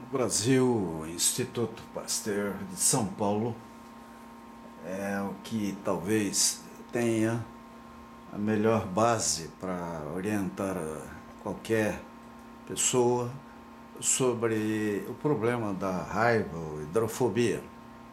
No Brasil, o Instituto Pasteur de São Paulo é o que talvez tenha a melhor base para orientar qualquer pessoa sobre o problema da raiva ou hidrofobia.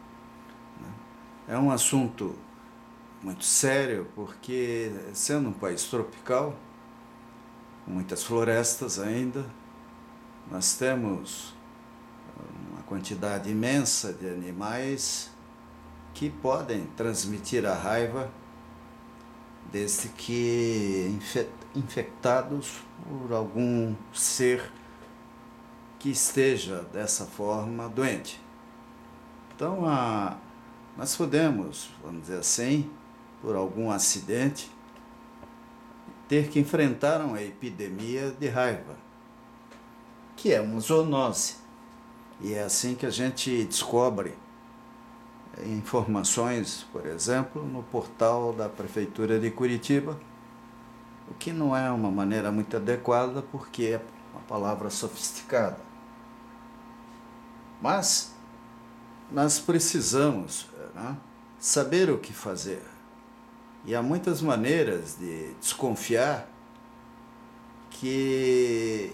É um assunto muito sério porque, sendo um país tropical, com muitas florestas ainda, nós temos uma quantidade imensa de animais que podem transmitir a raiva desde que infectados por algum ser que esteja dessa forma doente. Então, nós podemos, vamos dizer assim, por algum acidente, ter que enfrentar uma epidemia de raiva, que é uma zoonose. E é assim que a gente descobre informações, por exemplo, no portal da Prefeitura de Curitiba, o que não é uma maneira muito adequada porque é uma palavra sofisticada. Mas nós precisamos, né, saber o que fazer. E há muitas maneiras de desconfiar que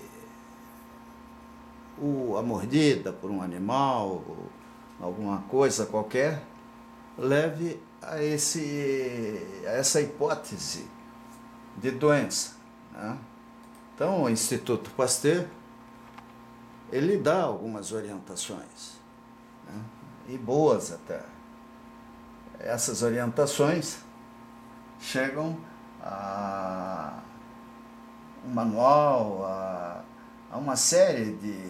a mordida por um animal, ou alguma coisa qualquer, leve a essa hipótese de doença, né? Então, o Instituto Pasteur, ele dá algumas orientações, né? E boas até. Essas orientações chegam a um manual, a uma série de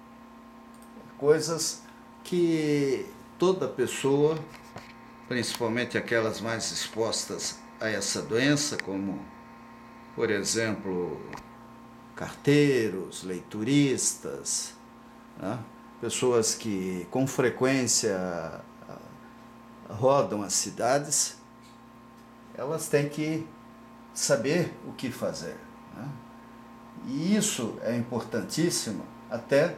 coisas que toda pessoa, principalmente aquelas mais expostas a essa doença, como, por exemplo, carteiros, leituristas, né? Pessoas que com frequência rodam as cidades, elas têm que saber o que fazer, né? E isso é importantíssimo até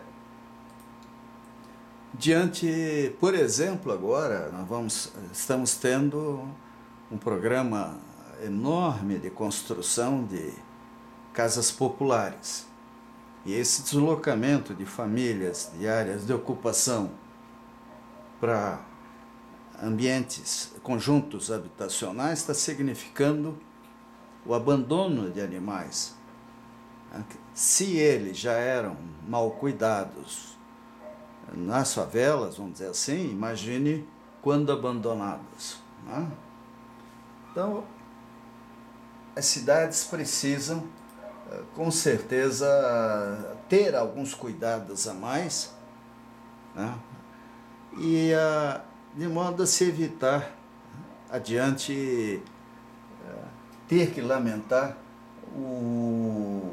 diante, por exemplo, agora estamos tendo um programa enorme de construção de casas populares. E esse deslocamento de famílias de áreas de ocupação para ambientes, conjuntos habitacionais, está significando o abandono de animais. Se eles já eram mal cuidados nas favelas, vamos dizer assim, imagine quando abandonados, né? Então, as cidades precisam, com certeza, ter alguns cuidados a mais, né? E de modo a se evitar adiante ter que lamentar um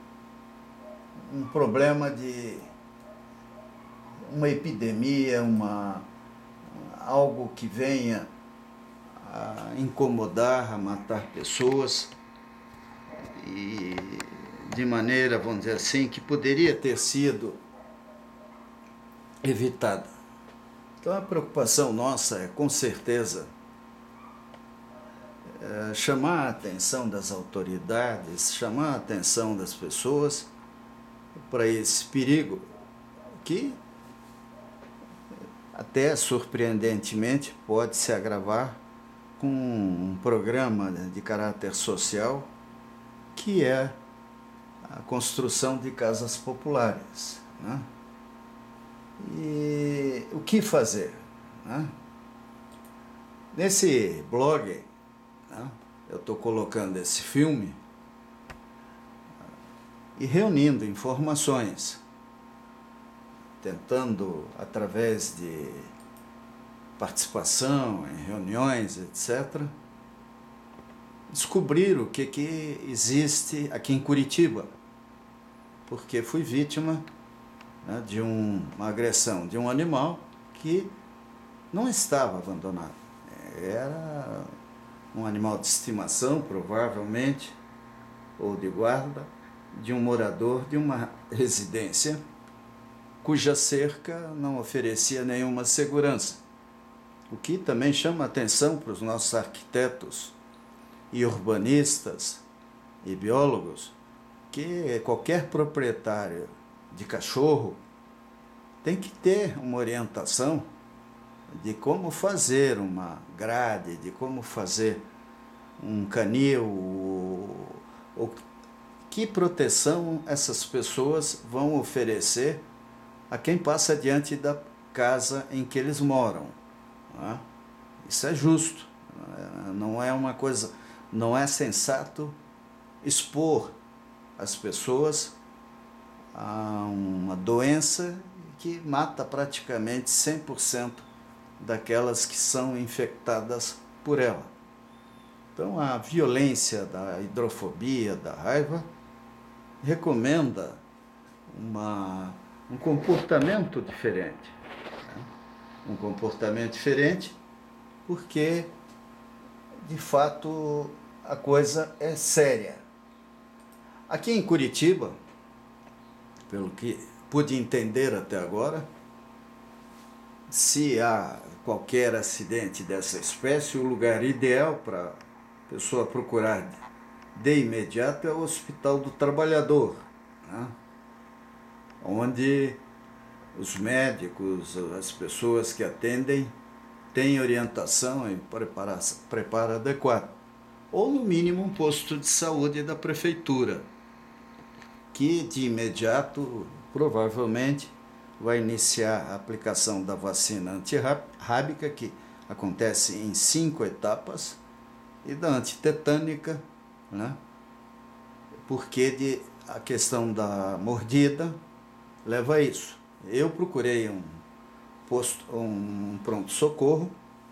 problema de uma epidemia, algo que venha a incomodar, a matar pessoas, e de maneira, vamos dizer assim, que poderia ter sido evitada. Então a preocupação nossa é, com certeza, chamar a atenção das autoridades, chamar a atenção das pessoas para esse perigo que até surpreendentemente pode se agravar com um programa de caráter social que é a construção de casas populares, né? E o que fazer, né? Nesse blog, né, eu estou colocando esse filme e reunindo informações, tentando, através de participação em reuniões, etc., descobrir o que existe aqui em Curitiba, porque fui vítima, né, de uma agressão de um animal que não estava abandonado. Era um animal de estimação, provavelmente, ou de guarda, de um morador de uma residência cuja cerca não oferecia nenhuma segurança. O que também chama atenção para os nossos arquitetos e urbanistas e biólogos, que qualquer proprietário de cachorro tem que ter uma orientação de como fazer uma grade, de como fazer um canil, ou que proteção essas pessoas vão oferecer a quem passa diante da casa em que eles moram. Né? Isso é justo, não é uma coisa, não é sensato expor as pessoas a uma doença que mata praticamente 100% daquelas que são infectadas por ela. Então, a violência da hidrofobia, da raiva, recomenda um comportamento diferente. Né? Um comportamento diferente porque, de fato, a coisa é séria. Aqui em Curitiba, pelo que pude entender até agora, se há qualquer acidente dessa espécie, o lugar ideal para a pessoa procurar de imediato é o Hospital do Trabalhador, né? Onde os médicos, as pessoas que atendem, têm orientação e preparo adequado. Ou, no mínimo, um posto de saúde da prefeitura, que de imediato, provavelmente, vai iniciar a aplicação da vacina antirrábica, que acontece em 5 etapas, e da antitetânica, né? Porque a questão da mordida leva a isso. Eu procurei um pronto-socorro,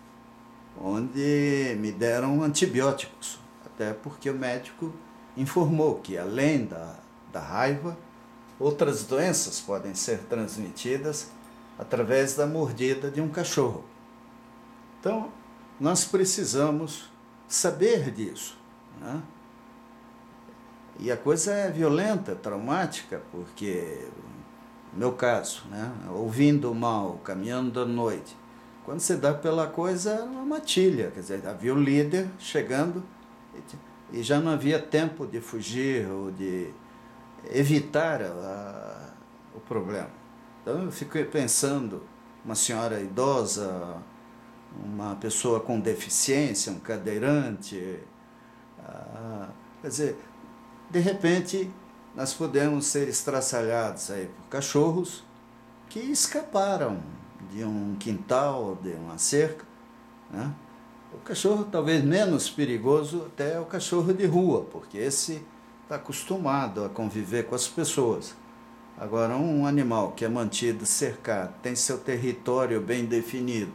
onde me deram antibióticos, até porque o médico informou que, além da raiva, outras doenças podem ser transmitidas através da mordida de um cachorro. Então, nós precisamos saber disso, né? E a coisa é violenta, traumática, porque, no meu caso, né, ouvindo mal, caminhando à noite, quando você dá pela coisa, era uma matilha, quer dizer, havia o líder chegando e já não havia tempo de fugir ou de evitar o problema. Então eu fico pensando, uma senhora idosa, uma pessoa com deficiência, um cadeirante, quer dizer, de repente nós podemos ser estraçalhados aí por cachorros que escaparam de um quintal, de uma cerca, né? O cachorro talvez menos perigoso até é o cachorro de rua, porque esse está acostumado a conviver com as pessoas. Agora, um animal que é mantido cercado, tem seu território bem definido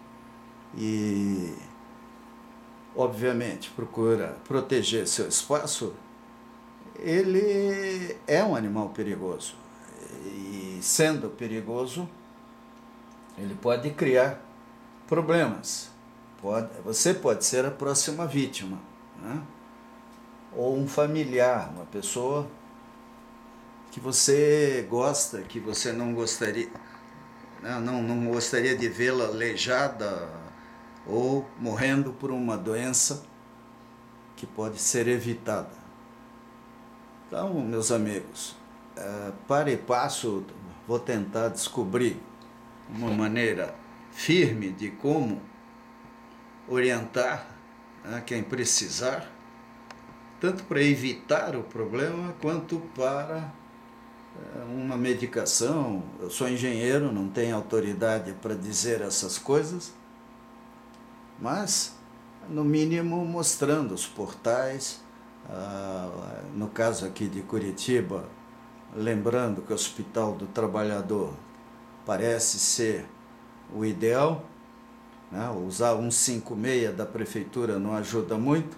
e, obviamente, procura proteger seu espaço, ele é um animal perigoso. E, sendo perigoso, ele pode criar problemas. Você pode ser a próxima vítima, né? Ou um familiar, uma pessoa que você gosta, que você não gostaria, não gostaria de vê-la aleijada ou morrendo por uma doença que pode ser evitada. Então, meus amigos, para e passo, vou tentar descobrir uma maneira firme de como orientar, né, quem precisar, tanto para evitar o problema quanto para uma medicação. Eu sou engenheiro, não tenho autoridade para dizer essas coisas, mas, no mínimo, mostrando os portais. No caso aqui de Curitiba, lembrando que o Hospital do Trabalhador parece ser o ideal, né? Usar 156 da prefeitura não ajuda muito,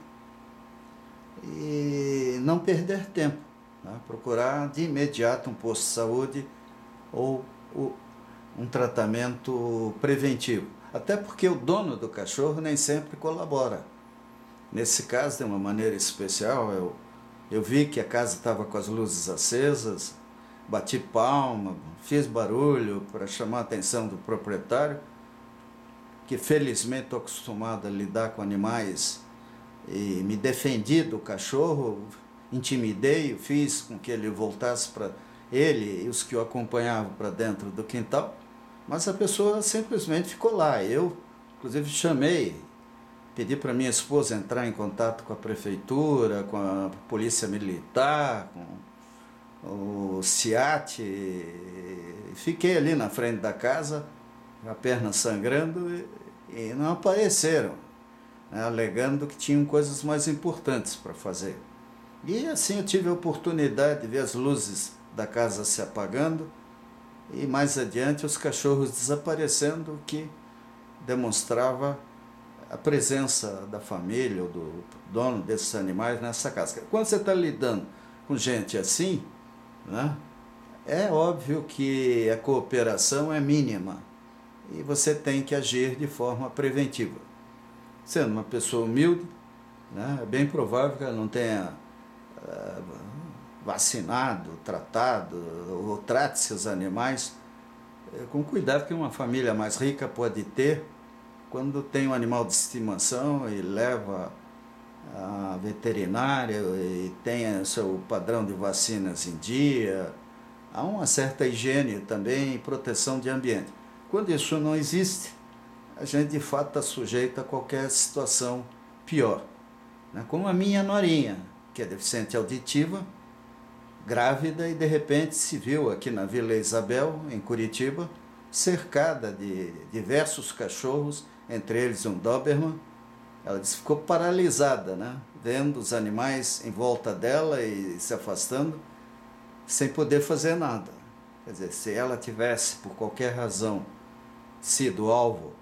e não perder tempo, né? Procurar de imediato um posto de saúde ou um tratamento preventivo, até porque o dono do cachorro nem sempre colabora. Nesse caso, de uma maneira especial, eu vi que a casa estava com as luzes acesas, bati palma, fiz barulho para chamar a atenção do proprietário, que felizmente estou acostumado a lidar com animais e me defendi do cachorro, intimidei, fiz com que ele voltasse para ele e os que o acompanhavam para dentro do quintal, mas a pessoa simplesmente ficou lá. Eu, inclusive, chamei, pedi para minha esposa entrar em contato com a prefeitura, com a polícia militar, com o SIAT, fiquei ali na frente da casa, a perna sangrando, e não apareceram, né, alegando que tinham coisas mais importantes para fazer. E assim eu tive a oportunidade de ver as luzes da casa se apagando e mais adiante os cachorros desaparecendo, o que demonstrava a presença da família ou do dono desses animais nessa casa. Quando você está lidando com gente assim, né, é óbvio que a cooperação é mínima e você tem que agir de forma preventiva. Sendo uma pessoa humilde, né, é bem provável que ela não tenha vacinado, tratado ou trate seus animais com cuidado que uma família mais rica pode ter quando tem um animal de estimação e leva a veterinária e tem o seu padrão de vacinas em dia. Há uma certa higiene também e proteção de ambiente. Quando isso não existe, a gente de fato está sujeito a qualquer situação pior, né? Como a minha norinha, que é deficiente auditiva, grávida e de repente se viu aqui na Vila Isabel, em Curitiba, cercada de diversos cachorros, entre eles um Doberman. Ela disse que ficou paralisada, né? Vendo os animais em volta dela e se afastando, sem poder fazer nada. Quer dizer, se ela tivesse, por qualquer razão, sido alvo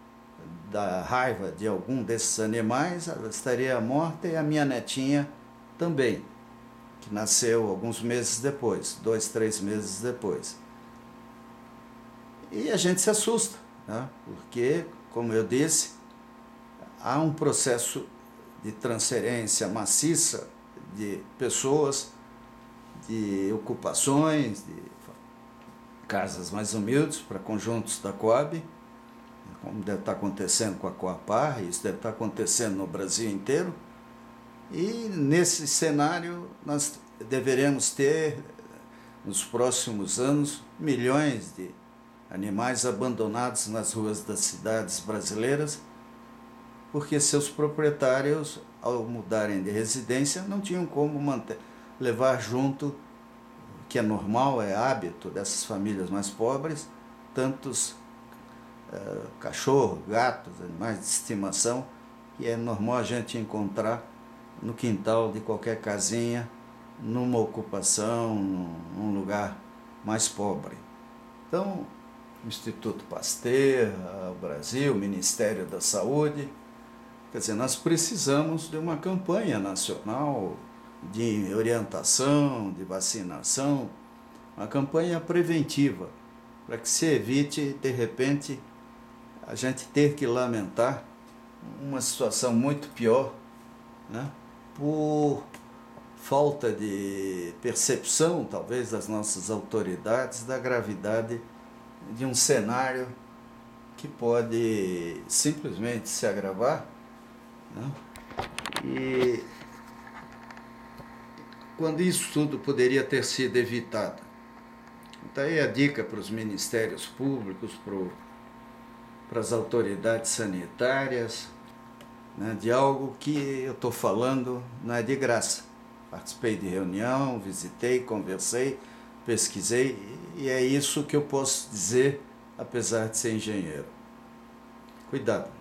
da raiva de algum desses animais, ela estaria morta, e a minha netinha também, que nasceu alguns meses depois, 2, 3 meses depois. E a gente se assusta, né? Porque, como eu disse, há um processo de transferência maciça de pessoas, de ocupações, de casas mais humildes para conjuntos da Coab, como deve estar acontecendo com a Coapar, isso deve estar acontecendo no Brasil inteiro. E nesse cenário nós deveremos ter, nos próximos anos, milhões de animais abandonados nas ruas das cidades brasileiras, porque seus proprietários, ao mudarem de residência, não tinham como levar junto, que é normal, é hábito dessas famílias mais pobres, tantos cachorros, gatos, animais de estimação, que é normal a gente encontrar no quintal de qualquer casinha, numa ocupação, num lugar mais pobre. Então, o Instituto Pasteur, o Brasil, o Ministério da Saúde, quer dizer, nós precisamos de uma campanha nacional de orientação, de vacinação, uma campanha preventiva, para que se evite, de repente, a gente ter que lamentar uma situação muito pior, né, por falta de percepção, talvez, das nossas autoridades, da gravidade de um cenário que pode simplesmente se agravar, né? E quando isso tudo poderia ter sido evitado. Então aí a dica para os ministérios públicos, para as autoridades sanitárias, né, de algo que eu estou falando não é de graça. Participei de reunião, visitei, conversei, pesquisei, e é isso que eu posso dizer, apesar de ser engenheiro. Cuidado.